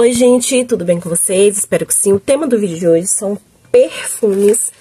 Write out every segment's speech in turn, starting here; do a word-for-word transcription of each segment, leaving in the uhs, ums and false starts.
Oi gente, tudo bem com vocês? Espero que sim. O tema do vídeo de hoje são perfumes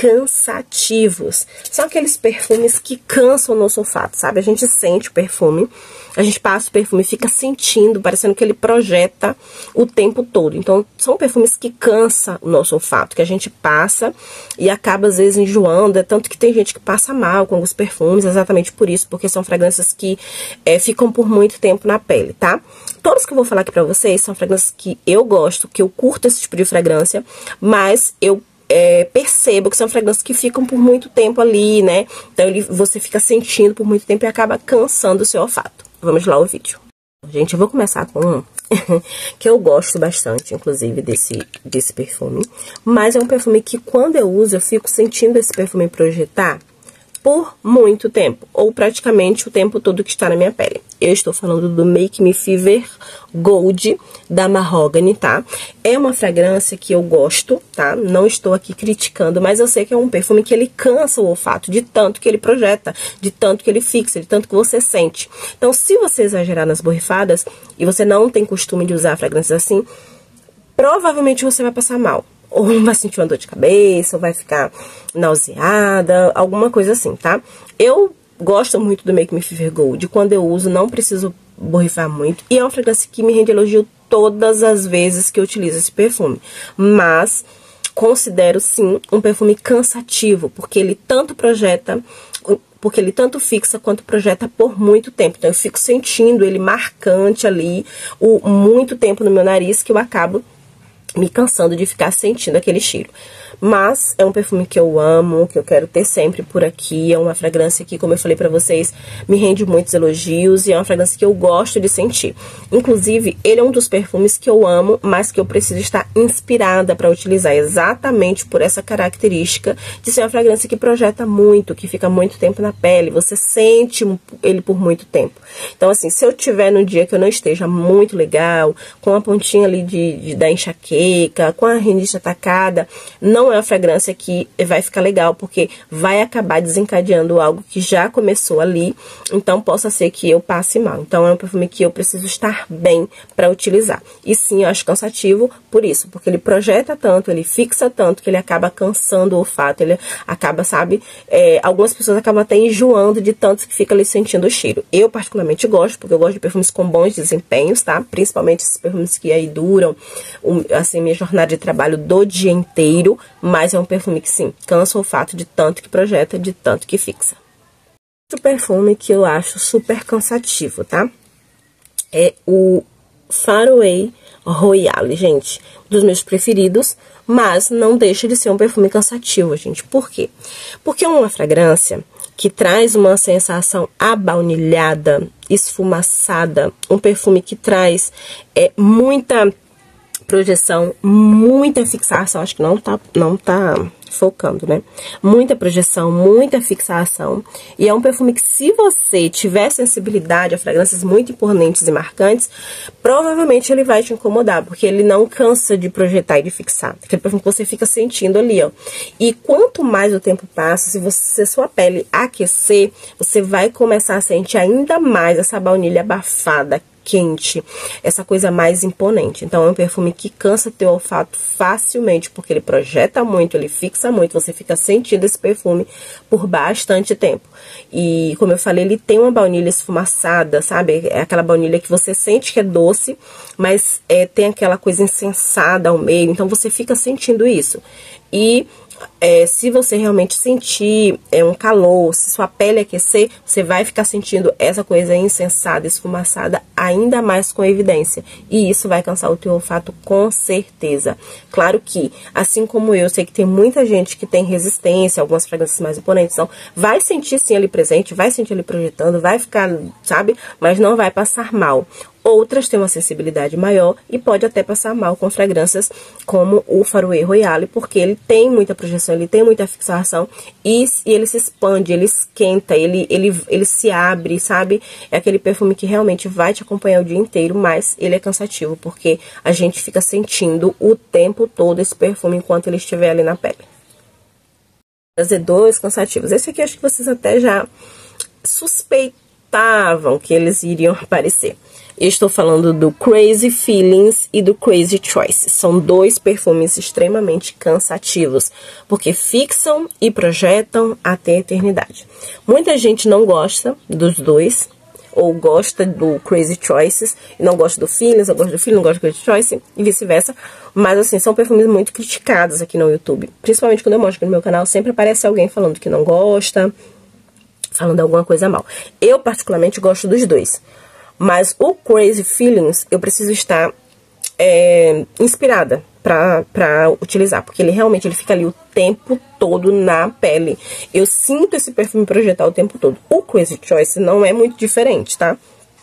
cansativos. São aqueles perfumes que cansam o nosso olfato, sabe? A gente sente o perfume, a gente passa o perfume e fica sentindo, parecendo que ele projeta o tempo todo. Então, são perfumes que cansam o nosso olfato, que a gente passa e acaba, às vezes, enjoando. É tanto que tem gente que passa mal com alguns perfumes, exatamente por isso, porque são fragrâncias que é, ficam por muito tempo na pele, tá? Todos que eu vou falar aqui pra vocês são fragrâncias que eu gosto, que eu curto esse tipo de fragrância, mas eu É, percebo que são fragrâncias que ficam por muito tempo ali, né? Então, ele, você fica sentindo por muito tempo e acaba cansando o seu olfato. Vamos lá ao vídeo. Gente, eu vou começar com um que eu gosto bastante, inclusive, desse, desse perfume. Mas é um perfume que, quando eu uso, eu fico sentindo esse perfume projetar por muito tempo, ou praticamente o tempo todo que está na minha pele. Eu estou falando do Make Me Fever Gold, da Mahogany, tá? É uma fragrância que eu gosto, tá? Não estou aqui criticando, mas eu sei que é um perfume que ele cansa o olfato, de tanto que ele projeta, de tanto que ele fixa, de tanto que você sente. Então, se você exagerar nas borrifadas, e você não tem costume de usar fragrâncias assim, provavelmente você vai passar mal. Ou vai sentir uma dor de cabeça, ou vai ficar nauseada, alguma coisa assim, tá? Eu gosto muito do Make Me Fever Gold. Quando eu uso, não preciso borrifar muito. E é uma fragrância que me rende elogio todas as vezes que eu utilizo esse perfume. Mas considero, sim, um perfume cansativo, porque ele tanto projeta, porque ele tanto fixa quanto projeta por muito tempo. Então, eu fico sentindo ele marcante ali, o muito tempo no meu nariz, que eu acabo me cansando de ficar sentindo aquele cheiro. Mas é um perfume que eu amo, que eu quero ter sempre por aqui. É uma fragrância que, como eu falei pra vocês, me rende muitos elogios. E é uma fragrância que eu gosto de sentir. Inclusive, ele é um dos perfumes que eu amo, mas que eu preciso estar inspirada pra utilizar. Exatamente por essa característica de ser uma fragrância que projeta muito, que fica muito tempo na pele. Você sente ele por muito tempo. Então, assim, se eu tiver no dia que eu não esteja muito legal, com a pontinha ali de, de da enxaqueca, com a rinite atacada, não é uma fragrância que vai ficar legal, porque vai acabar desencadeando algo que já começou ali, então possa ser que eu passe mal. Então é um perfume que eu preciso estar bem para utilizar. E sim, eu acho cansativo por isso, porque ele projeta tanto, ele fixa tanto, que ele acaba cansando o olfato, ele acaba, sabe, é, algumas pessoas acabam até enjoando de tanto que fica ali sentindo o cheiro. Eu particularmente gosto, porque eu gosto de perfumes com bons desempenhos, tá? Principalmente esses perfumes que aí duram, assim, minha jornada de trabalho do dia inteiro. Mas é um perfume que, sim, cansa o olfato de tanto que projeta, de tanto que fixa. Outro perfume que eu acho super cansativo, tá? É o Faraway Royale, gente. Um dos meus preferidos, mas não deixa de ser um perfume cansativo, gente. Por quê? Porque é uma fragrância que traz uma sensação abaunilhada, esfumaçada. Um perfume que traz é, muita projeção, muita fixação, acho que não tá, não tá focando, né? Muita projeção, muita fixação. E é um perfume que, se você tiver sensibilidade a fragrâncias muito imponentes e marcantes, provavelmente ele vai te incomodar, porque ele não cansa de projetar e de fixar. Aquele perfume que você fica sentindo ali, ó. E quanto mais o tempo passa, se você, se sua pele aquecer, você vai começar a sentir ainda mais essa baunilha abafada, quente, essa coisa mais imponente. Então, é um perfume que cansa teu olfato facilmente, porque ele projeta muito, ele fixa muito, você fica sentindo esse perfume por bastante tempo. E, como eu falei, ele tem uma baunilha esfumaçada, sabe? É aquela baunilha que você sente que é doce, mas é, tem aquela coisa insensada ao meio, então você fica sentindo isso. E É, se você realmente sentir é, um calor, se sua pele aquecer, você vai ficar sentindo essa coisa insensada, esfumaçada, ainda mais com evidência. E isso vai cansar o teu olfato com certeza. Claro que, assim como eu, sei que tem muita gente que tem resistência, algumas fragrâncias mais imponentes, então vai sentir sim ali presente, vai sentir ali projetando, vai ficar, sabe? Mas não vai passar mal. Outras têm uma sensibilidade maior e pode até passar mal com fragrâncias como o Faraway Royale, porque ele tem muita projeção, ele tem muita fixação e, e ele se expande, ele esquenta, ele, ele, ele se abre, sabe? É aquele perfume que realmente vai te acompanhar o dia inteiro, mas ele é cansativo, porque a gente fica sentindo o tempo todo esse perfume enquanto ele estiver ali na pele. Trazer dois cansativos. Esse aqui acho que vocês até já suspeitam que eles iriam aparecer. Eu estou falando do Crazy Feelings e do Crazy Choice. São dois perfumes extremamente cansativos, porque fixam e projetam até a eternidade. Muita gente não gosta dos dois, ou gosta do Crazy Choices, e não gosta do Feelings, ou gosta do Feelings, não gosta do Crazy Choice, e vice-versa. Mas, assim, são perfumes muito criticados aqui no YouTube. Principalmente quando eu mostro aqui no meu canal, sempre aparece alguém falando que não gosta, falando alguma coisa mal. Eu, particularmente, gosto dos dois. Mas o Crazy Feelings, eu preciso estar é, inspirada pra, pra utilizar. Porque ele realmente ele fica ali o tempo todo na pele. Eu sinto esse perfume projetar o tempo todo. O Crazy Choice não é muito diferente, tá?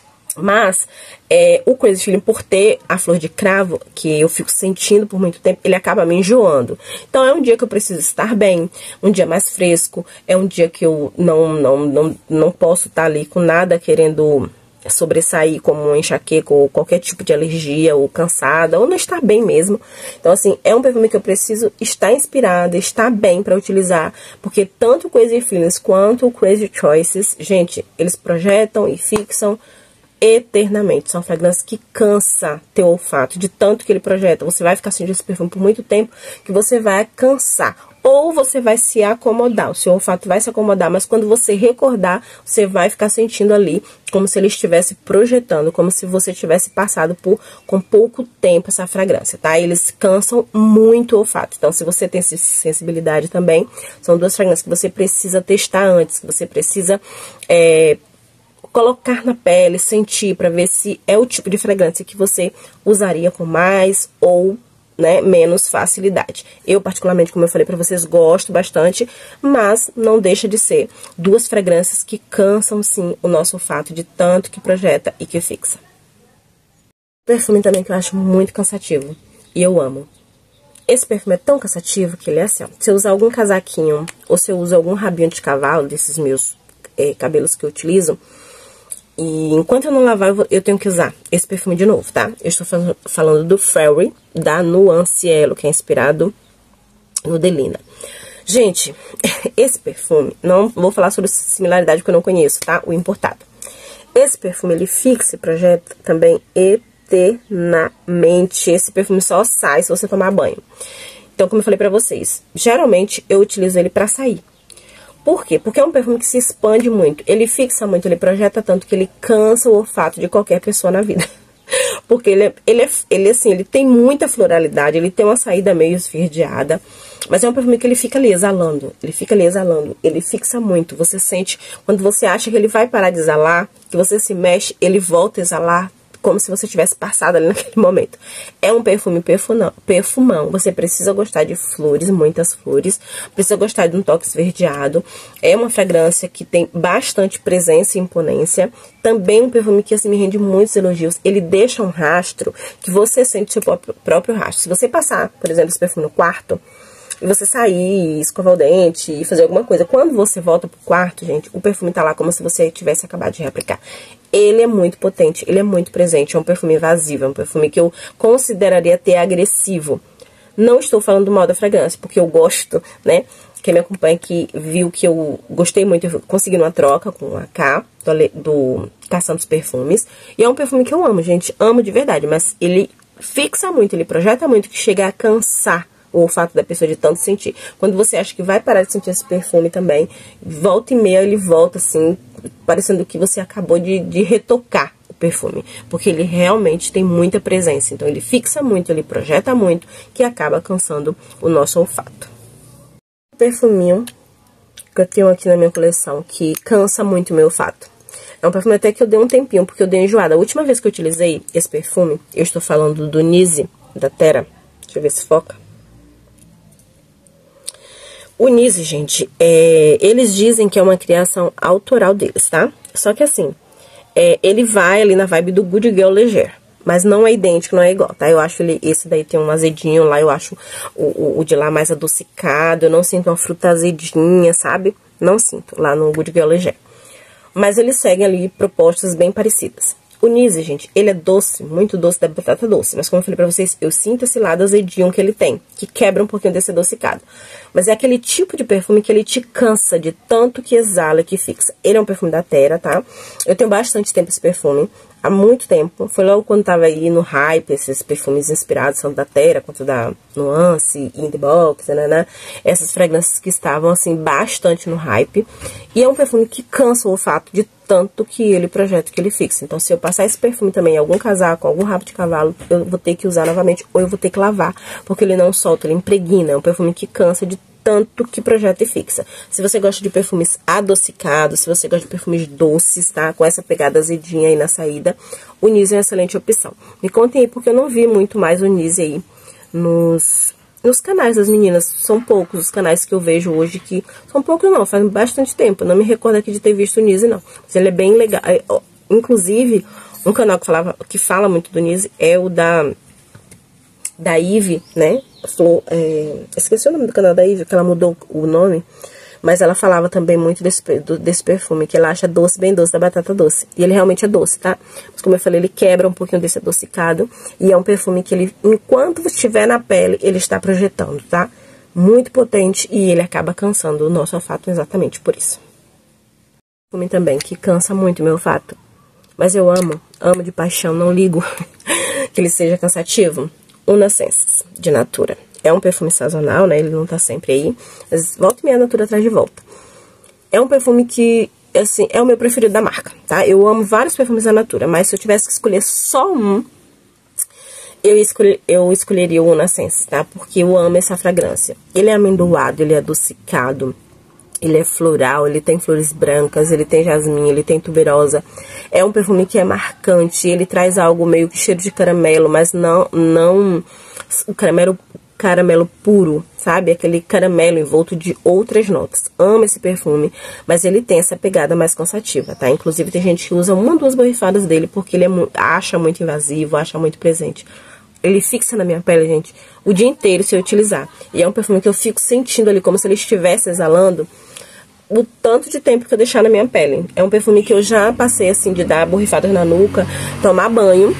Mas é, o Crazy Feeling, por ter a flor de cravo, que eu fico sentindo por muito tempo, ele acaba me enjoando. Então é um dia que eu preciso estar bem, um dia mais fresco, é um dia que eu não, não, não, não posso estar ali com nada querendo sobressair, como um enxaqueca ou qualquer tipo de alergia, ou cansada, ou não estar bem mesmo. Então, assim, é um perfume que eu preciso estar inspirada, estar bem para utilizar, porque tanto o Crazy Feelings quanto o Crazy Choices, gente, eles projetam e fixam eternamente. São fragrâncias que cansa teu olfato, de tanto que ele projeta. Você vai ficar sentindo esse perfume por muito tempo, que você vai cansar. Ou você vai se acomodar, o seu olfato vai se acomodar, mas quando você recordar, você vai ficar sentindo ali como se ele estivesse projetando, como se você tivesse passado por com pouco tempo essa fragrância, tá? Eles cansam muito o olfato. Então, se você tem sensibilidade também, são duas fragrâncias que você precisa testar antes, que você precisa é, colocar na pele, sentir, para ver se é o tipo de fragrância que você usaria com mais ou né, menos facilidade. Eu, particularmente, como eu falei pra vocês, gosto bastante, mas não deixa de ser duas fragrâncias que cansam, sim, o nosso olfato de tanto que projeta e que fixa. Perfume também que eu acho muito cansativo, e eu amo. Esse perfume é tão cansativo que ele é assim, ó, se eu usar algum casaquinho, ou se eu uso algum rabinho de cavalo, desses meus é, cabelos que eu utilizo, e enquanto eu não lavar, eu, vou, eu tenho que usar esse perfume de novo, tá? Eu estou falando, falando do Fairy, da Nuance Yellow, que é inspirado no Delina. Gente, esse perfume, não vou falar sobre similaridade porque eu não conheço, tá? O importado. Esse perfume, ele fixa e projeta também eternamente. Esse perfume só sai se você tomar banho. Então, como eu falei pra vocês, geralmente eu utilizo ele pra sair. Por quê? Porque é um perfume que se expande muito, ele fixa muito, ele projeta tanto que ele cansa o olfato de qualquer pessoa na vida. Porque ele, é, ele, é, ele, assim, ele tem muita floralidade, ele tem uma saída meio esverdeada, mas é um perfume que ele fica ali exalando, ele fica ali exalando, ele fixa muito. Você sente, quando você acha que ele vai parar de exalar, que você se mexe, ele volta a exalar, como se você tivesse passado ali naquele momento. É um perfume perfumão, perfumão. Você precisa gostar de flores, muitas flores. Precisa gostar de um toque esverdeado. É uma fragrância que tem bastante presença e imponência. Também um perfume que assim me rende muitos elogios. Ele deixa um rastro que você sente o seu próprio, próprio rastro. Se você passar, por exemplo, esse perfume no quarto, e você sair, escovar o dente e fazer alguma coisa, quando você volta pro quarto, gente, o perfume tá lá como se você tivesse acabado de reaplicar. Ele é muito potente, ele é muito presente, é um perfume invasivo, é um perfume que eu consideraria até agressivo. Não estou falando mal da fragrância, porque eu gosto, né? Quem me acompanha aqui viu que eu gostei muito, eu consegui uma troca com a K, do, do Caçando os Perfumes. E é um perfume que eu amo, gente, amo de verdade, mas ele fixa muito, ele projeta muito, que chega a cansar o olfato da pessoa de tanto sentir. Quando você acha que vai parar de sentir esse perfume também, volta e meia ele volta assim, parecendo que você acabou de, de retocar o perfume. Porque ele realmente tem muita presença. Então ele fixa muito, ele projeta muito, que acaba cansando o nosso olfato. Um perfuminho que eu tenho aqui na minha coleção, que cansa muito o meu olfato. É um perfume até que eu dei um tempinho, porque eu dei enjoada. A última vez que eu utilizei esse perfume, eu estou falando do Nise, da Terra. Deixa eu ver se foca. O Nise, gente, é, eles dizem que é uma criação autoral deles, tá? Só que assim, é, ele vai ali na vibe do Good Girl Leger, mas não é idêntico, não é igual, tá? Eu acho ele, esse daí tem um azedinho lá, eu acho o, o, o de lá mais adocicado, eu não sinto uma fruta azedinha, sabe? Não sinto lá no Good Girl Leger. Mas eles seguem ali propostas bem parecidas. O Nise, gente, ele é doce, muito doce, da batata doce. Mas como eu falei pra vocês, eu sinto esse lado azedinho que ele tem, que quebra um pouquinho desse adocicado. Mas é aquele tipo de perfume que ele te cansa de tanto que exala, que fixa. Ele é um perfume da Terra, tá? Eu tenho bastante tempo esse perfume. há muito tempo. Foi logo quando tava aí no hype, esses perfumes inspirados tanto da Terra quanto da Nuance, In The Box, né, né? Essas fragrâncias que estavam, assim, bastante no hype. E é um perfume que cansa o olfato de tanto que ele projeta, que ele fixa. Então, se eu passar esse perfume também em algum casaco, algum rabo de cavalo, eu vou ter que usar novamente ou eu vou ter que lavar, porque ele não solta, ele impregna. É um perfume que cansa de tanto que projeta e fixa. Se você gosta de perfumes adocicados, se você gosta de perfumes doces, tá? Com essa pegada azedinha aí na saída, o Nise é uma excelente opção. Me contem aí, porque eu não vi muito mais o Nise aí nos, nos canais das meninas. São poucos os canais que eu vejo hoje que... São poucos não, faz bastante tempo. Eu não me recordo aqui de ter visto o Nise, não. Mas ele é bem legal. Inclusive, um canal que, falava, que fala muito do Nise é o da... da Ive, né? Flor, é, esqueci o nome do canal da Ive, que ela mudou o nome, mas ela falava também muito desse, do, desse perfume, que ela acha doce, bem doce, da batata doce. E ele realmente é doce, tá? Mas como eu falei, ele quebra um pouquinho desse adocicado, e é um perfume que ele, enquanto estiver na pele, ele está projetando, tá? Muito potente, e ele acaba cansando o nosso olfato exatamente por isso. Perfume também que cansa muito o meu olfato, mas eu amo, amo de paixão, não ligo que ele seja cansativo. Unascences, de Natura. É um perfume sazonal, né? Ele não tá sempre aí. Mas volta e meia a Natura traz de volta. É um perfume que, assim, é o meu preferido da marca, tá? Eu amo vários perfumes da Natura, mas se eu tivesse que escolher só um, eu, escolher, eu escolheria o Unascences, tá? Porque eu amo essa fragrância. Ele é amendoado, ele é adocicado, ele é floral, ele tem flores brancas, ele tem jasmim, ele tem tuberosa. É um perfume que é marcante, ele traz algo meio que cheiro de caramelo, mas não, não o caramelo, caramelo puro, sabe? Aquele caramelo envolto de outras notas. Amo esse perfume, mas ele tem essa pegada mais cansativa, tá? Inclusive tem gente que usa uma ou duas borrifadas dele porque ele é, acha muito invasivo, acha muito presente. Ele fixa na minha pele, gente, o dia inteiro se eu utilizar. E é um perfume que eu fico sentindo ali como se ele estivesse exalando o tanto de tempo que eu deixar na minha pele. É um perfume que eu já passei, assim, de dar borrifadas na nuca, tomar banho,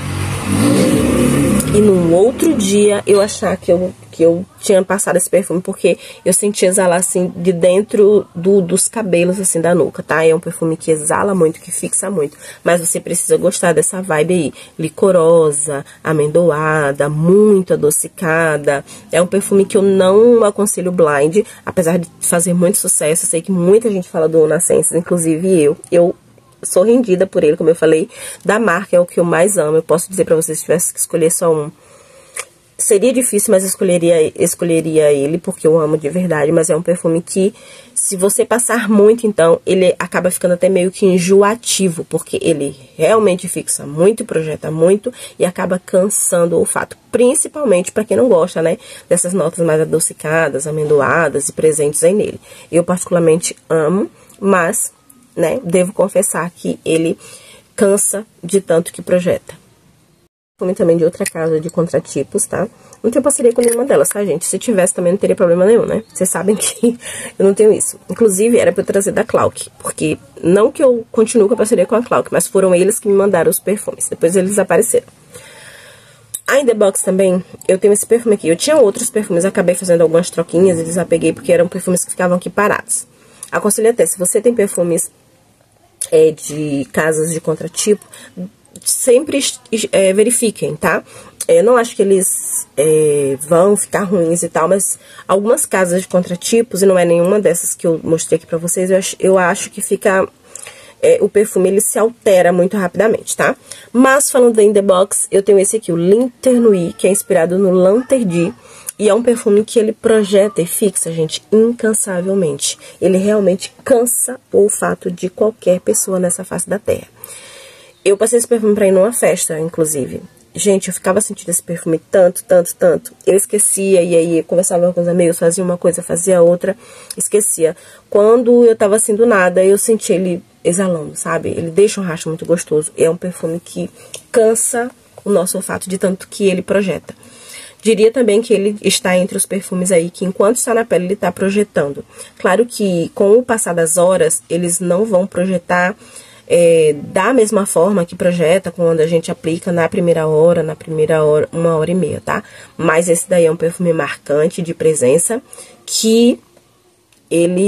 e no outro dia eu achar que eu, que eu tinha passado esse perfume, porque eu senti exalar, assim, de dentro do, dos cabelos, assim, da nuca, tá? É um perfume que exala muito, que fixa muito, mas você precisa gostar dessa vibe aí, licorosa, amendoada, muito adocicada. É um perfume que eu não aconselho blind, apesar de fazer muito sucesso. Eu sei que muita gente fala do Unascences, inclusive eu, eu sou rendida por ele, como eu falei, da marca é o que eu mais amo. Eu posso dizer pra vocês, se tivesse que escolher só um, seria difícil, mas eu escolheria, escolheria ele, porque eu amo de verdade. Mas é um perfume que, se você passar muito, então, ele acaba ficando até meio que enjoativo, porque ele realmente fixa muito, projeta muito e acaba cansando o olfato, principalmente para quem não gosta, né, dessas notas mais adocicadas, amendoadas e presentes aí nele. Eu particularmente amo, mas, né, devo confessar que ele cansa de tanto que projeta. Perfume também de outra casa de contratipos, tá? Não tenho parceria com nenhuma delas, tá, gente? Se tivesse também não teria problema nenhum, né? Vocês sabem que eu não tenho isso. Inclusive, era pra eu trazer da Clark, porque não que eu continue com a parceria com a Clark, mas foram eles que me mandaram os perfumes. Depois eles apareceram. A In The Box também, eu tenho esse perfume aqui. Eu tinha outros perfumes, acabei fazendo algumas troquinhas e desapeguei, porque eram perfumes que ficavam aqui parados. Aconselho até, se você tem perfumes é, de casas de contratipo, sempre é, verifiquem, tá? Eu não acho que eles é, vão ficar ruins e tal, mas algumas casas de contratipos, e não é nenhuma dessas que eu mostrei aqui pra vocês, eu acho, eu acho que fica... É, o perfume, ele se altera muito rapidamente, tá? Mas, falando da In The Box, eu tenho esse aqui, o Linternui, que é inspirado no Lanterdi, e é um perfume que ele projeta e fixa, gente, incansavelmente. Ele realmente cansa o olfato de qualquer pessoa nessa face da Terra. Eu passei esse perfume pra ir numa festa, inclusive. Gente, eu ficava sentindo esse perfume tanto, tanto, tanto. Eu esquecia, e aí eu conversava com os amigos, fazia uma coisa, fazia outra, esquecia. Quando eu tava assim do nada, eu senti ele exalando, sabe? Ele deixa um rastro muito gostoso. É um perfume que cansa o nosso olfato de tanto que ele projeta. Diria também que ele está entre os perfumes aí que, enquanto está na pele, ele está projetando. Claro que, com o passar das horas, eles não vão projetar é, da mesma forma que projeta quando a gente aplica na primeira hora, na primeira hora, uma hora e meia, tá? Mas esse daí é um perfume marcante, de presença, que ele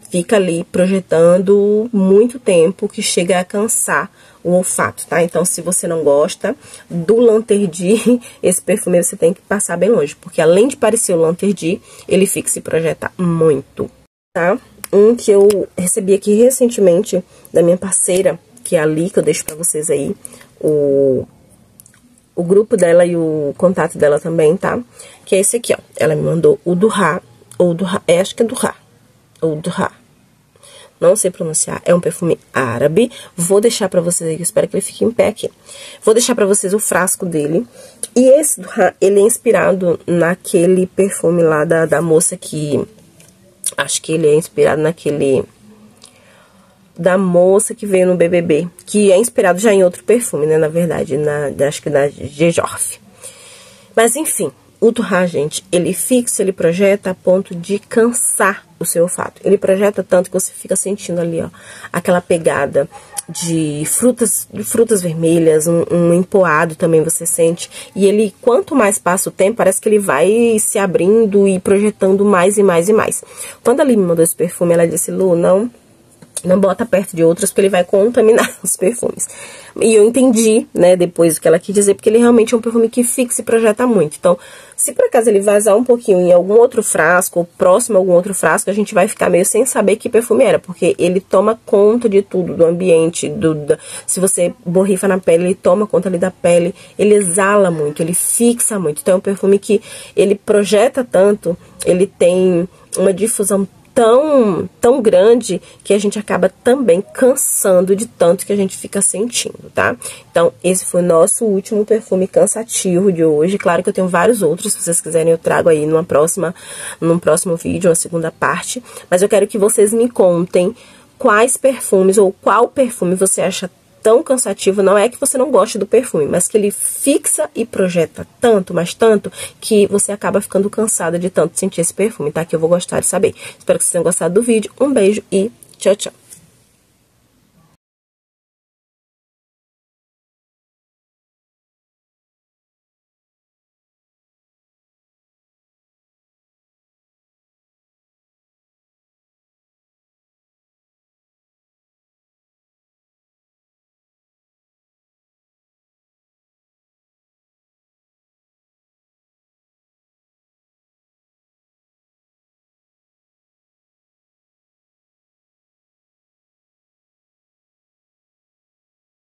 fica ali projetando muito tempo, que chega a cansar o olfato, tá? Então, se você não gosta do Lanterdi, esse perfume você tem que passar bem longe, porque além de parecer o Lanterdi, ele fica se projetar muito, tá? Um que eu recebi aqui recentemente da minha parceira, que é a Ali, que eu deixo pra vocês aí, o, o grupo dela e o contato dela também, tá? Que é esse aqui, ó. Ela me mandou o Durra, ou Durra, é, acho que é Durra, ou Durra. Não sei pronunciar, é um perfume árabe. Vou deixar pra vocês aí, que eu espero que ele fique em pé aqui. Vou deixar pra vocês o frasco dele. E esse Durra, ele é inspirado naquele perfume lá da, da moça que... Acho que ele é inspirado naquele... Da moça que veio no B B B. Que é inspirado já em outro perfume, né, na verdade. Na, acho que da Gjorf. Mas, enfim... O Durra, gente, ele fixa, ele projeta a ponto de cansar o seu olfato. Ele projeta tanto que você fica sentindo ali, ó, aquela pegada de frutas, de frutas vermelhas, um, um empoado também você sente. E ele, quanto mais passa o tempo, parece que ele vai se abrindo e projetando mais e mais e mais. Quando a Ali me mandou esse perfume, ela disse, Lu, não... Não bota perto de outros, porque ele vai contaminar os perfumes. E eu entendi, né, depois o que ela quis dizer, porque ele realmente é um perfume que fixa e projeta muito. Então, se por acaso ele vazar um pouquinho em algum outro frasco, ou próximo a algum outro frasco, a gente vai ficar meio sem saber que perfume era, porque ele toma conta de tudo, do ambiente, do, da, se você borrifa na pele, ele toma conta ali da pele, ele exala muito, ele fixa muito. Então, é um perfume que ele projeta tanto, ele tem uma difusão tão, tão grande que a gente acaba também cansando de tanto que a gente fica sentindo, tá? Então, esse foi o nosso último perfume cansativo de hoje. Claro que eu tenho vários outros, se vocês quiserem eu trago aí numa próxima, num próximo vídeo, uma segunda parte. Mas eu quero que vocês me contem quais perfumes ou qual perfume você acha tão cansativo. Não é que você não goste do perfume, mas que ele fixa e projeta tanto, mas tanto, que você acaba ficando cansada de tanto sentir esse perfume, tá? Que eu vou gostar de saber. Espero que vocês tenham gostado do vídeo. Um beijo e tchau, tchau!